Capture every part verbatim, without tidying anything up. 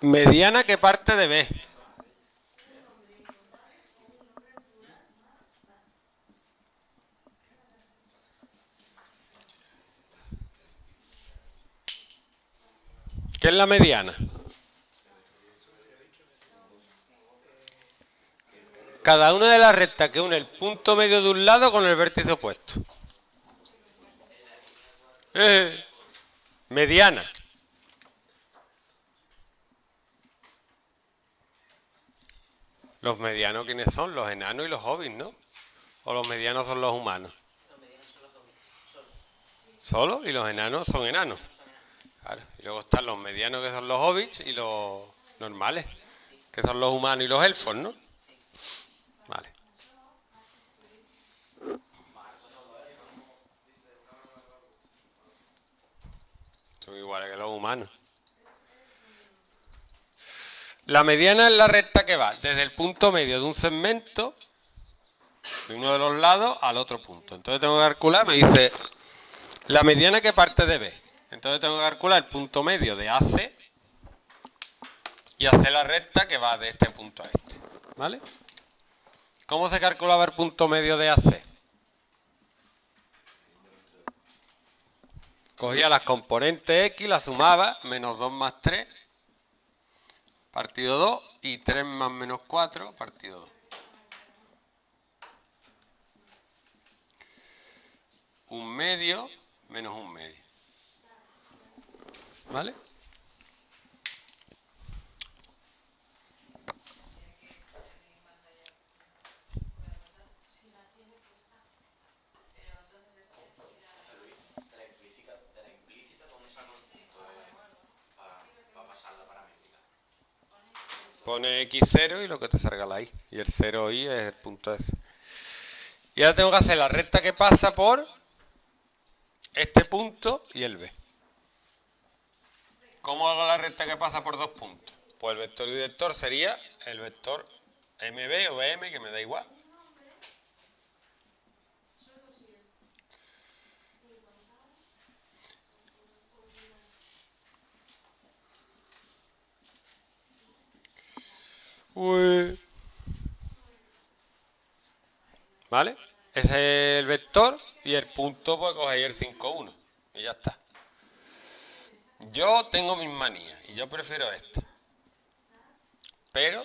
Mediana que parte de B. ¿Qué es la mediana? Cada una de las rectas que une el punto medio de un lado con el vértice opuesto. Eh, mediana. Los medianos, ¿quiénes son? Los enanos y los hobbits, ¿no? ¿O los medianos son los humanos? Los medianos son los hobbits, solo. ¿Solo? ¿Y los enanos son enanos? Claro. Y luego están los medianos, que son los hobbits, y los normales, que son los humanos y los elfos, ¿no? Vale. Son iguales que los humanos. La mediana es la recta que va desde el punto medio de un segmento, de uno de los lados, al otro punto. Entonces tengo que calcular, me dice, la mediana que parte de B. Entonces tengo que calcular el punto medio de A C y hacer la recta que va de este punto a este. ¿Vale? ¿Cómo se calculaba el punto medio de A C? Cogía las componentes X, las sumaba, menos dos más tres, partido dos, y tres más menos cuatro, partido dos. Un medio menos un medio. ¿Vale? Pone equis cero y lo que te salga la y. Y el cero i es el punto ese. Y ahora tengo que hacer la recta que pasa por este punto y el B. ¿Cómo hago la recta que pasa por dos puntos? Pues el vector director sería el vector mb o bm, que me da igual. Uy. ¿Vale? Ese es el vector y el punto, pues cogéis el cinco uno y ya está. Yo tengo mis manías y yo prefiero esta. Pero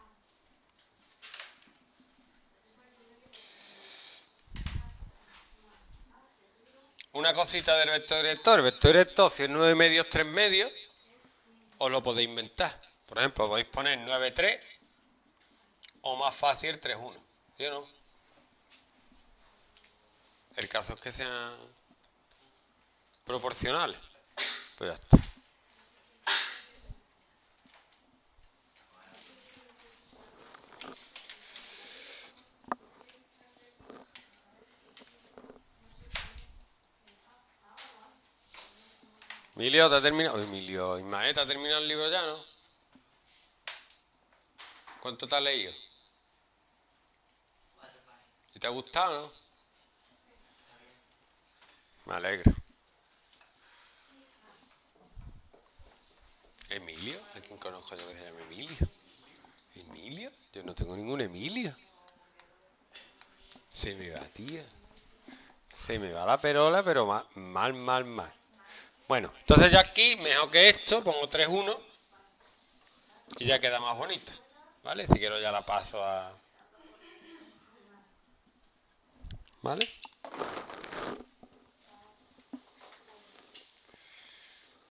una cosita del vector director. El vector director, si es nueve medios, tres medios, os lo podéis inventar. Por ejemplo, podéis poner nueve tres o más fácil tres uno. ¿Sí o no? El caso es que sean proporcionales. Pues ya está. Emilio, ¿te ha terminado? Emilio, Ismael, ¿te ha terminado el libro ya, no? ¿Cuánto te has leído? ¿Y te ha gustado, no? Me alegro. ¿Emilio? ¿A quién conozco yo que se llama Emilio? ¿Emilio? Yo no tengo ningún Emilio. Se me va, tía. Se me va la perola, pero mal, mal, mal, mal. Bueno, entonces ya aquí, mejor que esto, pongo tres uno y ya queda más bonito. ¿Vale? Si quiero ya la paso a... ¿Vale?